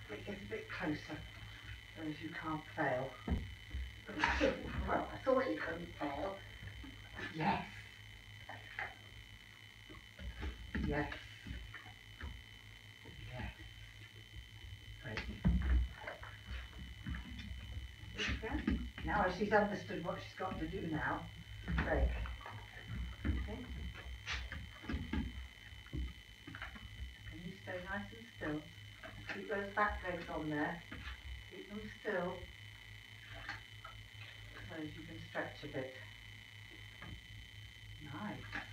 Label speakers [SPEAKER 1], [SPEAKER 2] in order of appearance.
[SPEAKER 1] It gets a bit closer, whereas you can't fail. Well, I thought you couldn't fail. Yes. Yes. Yes. Great. Okay. Now she's understood what she's got to do now. Great. Okay. Can you stay nice and still? Keep those back legs on there. Keep them still. So as you can stretch a bit. Nice.